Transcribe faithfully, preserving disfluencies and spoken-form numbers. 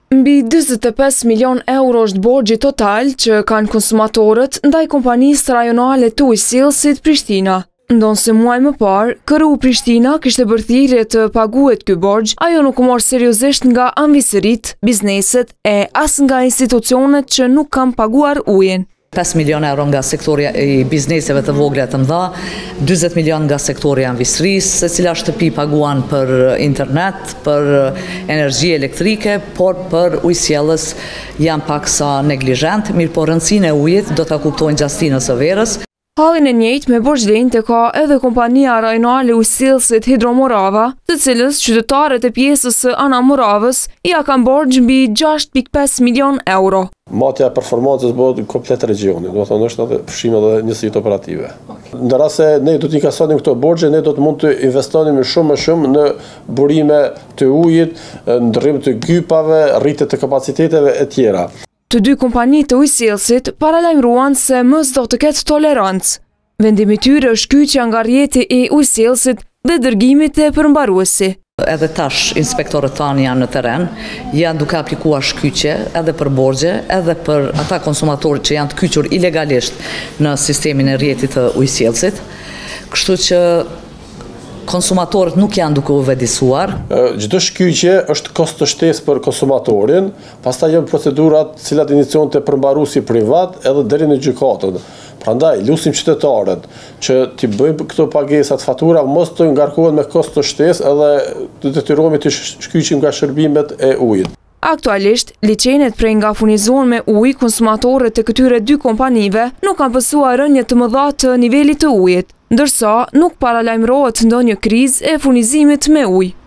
Mbi njëzet e pesë milion euro është borxhi total që kanë konsumatorët ndaj kompanisë rajonale të ujësillësit Prishtina. Ndonse muaj më parë, K R U Prishtina kishte bërthirrje të paguhet ky borxh, ajo nuk u mor seriozisht nga anvisërit, bizneset e as nga institucionet që nuk kanë paguar ujin. pesë milion euro nga sektori i bizneseve të vogla të mëdha, dyzet milion nga sektori i anvisërisë, secila shtëpi paguan për internet, për energji elektrike, por për ujësjellës janë paksa neglizhent, mirë po rëndësinë e ujit do ta kuptojnë gjastinës së verës. Hallin e njëjtë me borxhlenjtë ka edhe kompania rajonale ujësillësit Hidromorava, të cilës qytetarët e pjesës së Ana Moravës ja kanë borxh mbi gjashtë pikë pesë milion euro. Matja e performancës bëhet komplet regionit, do të thonë është edhe përfshim edhe njësitë operative. Në rast se ne do të inkasonim këto borxhe, ne do të mund të investonim shumë më shumë në burime të ujit, ndërrim të gypave, rritje të kapaciteteve e tjera. Të dy kompanitë të ujësillësit paralajmëruan se më s'do të ketë tolerancë. Vendimi i tyre është kyçja nga rrjeti i ujësillësit dhe dërgimit e përmbaruesi. Edhe tash inspektorët tanë janë në teren, janë duke aplikuar shkyqje edhe për borxhe, edhe për ata konsumatorët që janë të kyçur ilegalisht në sistemin e rrjetit të ujësillësit. Kështu që konsumatorët nuk janë duke u vëdisuar. Çdo shkyqje është kosto shtesë për konsumatorin, pastaj janë procedurat të cilat inicion të përmbaruesi privat edhe deri në gjykatën. Prandaj lutim qytetarët që t'i bëjmë këto pagesat fatura, mos të ngarkohen me kosto shtesë edhe të detyrohemi të shkyqim nga shërbimet e ujit. Aktualisht, liçenet prej nga furnizohen me ujë konsumatorët e këtyre dy kompanive nuk kanë pësuar rënje të mëdha të nivelit të ujit, ndërsa nuk paralajmërohet ndonjë krizë e furnizimit me ujë.